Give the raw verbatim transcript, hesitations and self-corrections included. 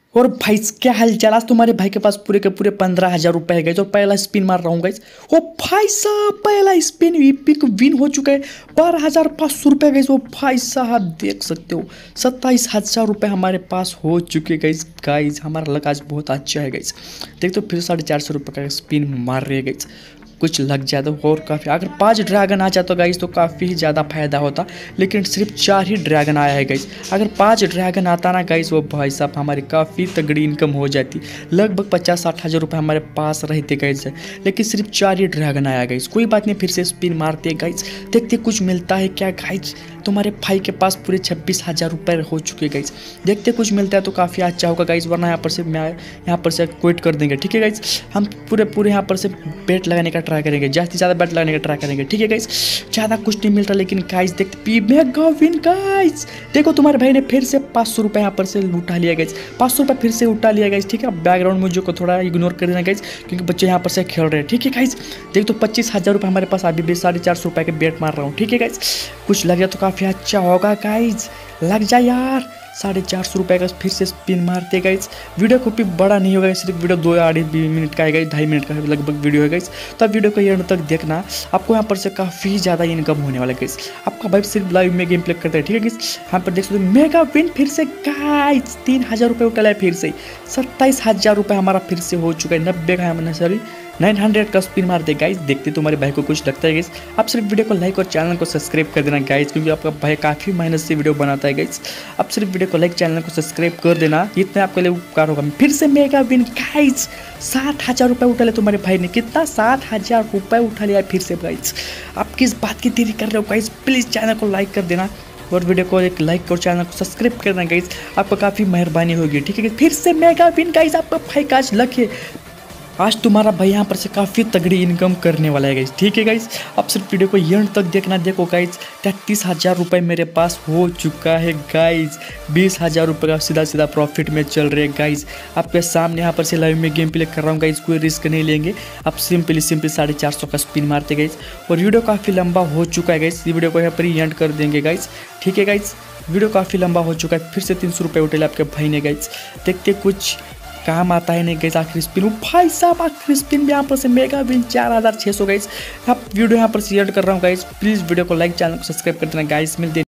और भाई क्या हाल चाल। आज तुम्हारे भाई के पास पूरे के पूरे पंद्रह हजार रुपए है गए और पहला स्पिन मार रहा हूँ गाइस। ओ भाई साहब पहला स्पिन इपिक विन हो चुका है। बारह हजार पाँच सौ रुपये गए। ओ भाई साहब देख सकते हो सत्ताईस हजार रुपये हमारे पास हो चुके गाइस। गाइस हमारा लक आज बहुत अच्छा है गाइस। देख तो फिर साढ़े चार सौ रुपये का स्पिन मार रहे हैं गाइस। कुछ लग जाए तो और काफ़ी, अगर पांच ड्रैगन आ जाता तो गाइस तो काफ़ी ज़्यादा फायदा होता, लेकिन सिर्फ चार ही ड्रैगन आया है गाइस। अगर पांच ड्रैगन आता ना गाइस वो भाई साहब हमारी काफ़ी तगड़ी इनकम हो जाती, लगभग पचास साठ हज़ार रुपये हमारे पास रहते गाइस, लेकिन सिर्फ चार ही ड्रैगन आया गाइस। कोई बात नहीं, फिर से स्पिन मारते गाइस, देखते कुछ मिलता है क्या गाइस। तुम्हारे भाई के पास पूरे छब्बीस हज़ार रुपये हो चुके गाइस, देखते कुछ मिलता है तो काफ़ी अच्छा होगा गाइस, वरना यहाँ पर से मैं यहाँ पर से क्विट कर देंगे। ठीक है गाइस, हम पूरे पूरे यहाँ पर से बेट लगाने का ट्राई करेंगे, ज़्यादा से ज़्यादा बेट लगाने का ट्राई करेंगे। ठीक है गाइस, ज़्यादा कुछ नहीं मिलता, लेकिन गाइस देखते पी मेगा विन गाइस। देखो तुम्हारे भाई ने फिर से पाँच सौ रुपये यहाँ पर से उठा लिया गाइस, पाँच सौ रुपये फिर से उठा लिया गाइस। ठीक है, बैकग्राउंड म्यूजिक को थोड़ा इग्नोर कर देना गाइस, क्योंकि बच्चे यहाँ पर से खेल रहे हैं। ठीक है गाइस, देख तो पच्चीस हज़ार रुपये हमारे पास अभी भी साढ़े चार सौ रुपये के बेट मार रहा हूँ। ठीक है गाइस, कुछ लग जाए तो काफ़ी अच्छा होगा गाइस, लग जाए यार। साढ़े चार सौ रुपये का फिर से स्पिन मारते गाइस। वीडियो को भी बड़ा नहीं होगा, सिर्फ वीडियो दो आढ़ी मिनट का है गाइस, ढाई मिनट का लगभग वीडियो है गाइस। तो आप वीडियो को एंड तक देखना, आपको यहाँ पर से काफ़ी ज़्यादा इनकम होने वाला है गाइस। आपका भाई सिर्फ लाइव में गेम प्ले करता है। ठीक है गाइस, यहाँ पर देख सकते हो मेगा विन फिर से गाइस, तीन हज़ार रुपये उठा है फिर से, सत्ताईस हज़ार रुपये हमारा फिर से हो चुका है। नब्बे का है सॉरी नाइन हंड्रेड का स्पिन मार दे गाइस, देखते तुम्हारे भाई को कुछ लगता है गाइस। आप सिर्फ वीडियो को लाइक और चैनल को सब्सक्राइब कर देना गाइस, क्योंकि आपका भाई काफ़ी मेहनत से वीडियो बनाता है गाइस। आप सिर्फ वीडियो को लाइक चैनल को सब्सक्राइब कर देना, इतना आपके लिए उपकार होगा। फिर से मेगा विन गाइस, सात हज़ार रुपये उठा लिया तुम्हारे भाई ने, कितना सात हज़ार रुपये उठा लिया फिर से गाइस। आप किस बात की देरी कर रहे हो गाइस, प्लीज़ चैनल को लाइक कर देना और वीडियो को एक लाइक और चैनल को सब्सक्राइब करना गाइस, आपको काफ़ी मेहरबानी होगी। ठीक है, फिर से मेगा विन गाइस, आपका भाई का आज लक है, आज तुम्हारा भाई यहाँ पर से काफ़ी तगड़ी इनकम करने वाला है गाइस। ठीक है गाइस, अब सिर्फ वीडियो को एंड तक देखना। देखो गाइस, तैंतीस हज़ार रुपये मेरे पास हो चुका है गाइस, बीस हज़ार रुपये का सीधा सीधा प्रॉफिट में चल रहे हैं गाइस। आपके सामने यहाँ पर से लाइव में गेम प्ले कर रहा हूँ गाइस, कोई रिस्क नहीं लेंगे। आप सिंपली सिंपली साढ़े चार सौ का स्पिन मारते गाइस, और वीडियो काफ़ी लंबा हो चुका है गाइस, वीडियो को यहाँ पर ही एंड कर देंगे गाइस। ठीक है गाइस, वीडियो काफ़ी लंबा हो चुका है, फिर से तीन सौ रुपये उठे आपके भाई ने गाइस, देखते कुछ काम आता है नहीं गाइस। आखिरी स्पिन भाई साहब, आखिरी स्पिन भी यहाँ पर से मेगा विन चार हज़ार छः सौ गाइस। आप वीडियो यहाँ पर शेयर कर रहा हूँ गाइस, प्लीज़ वीडियो को लाइक चैनल को सब्सक्राइब कर देना गाइस। मिलते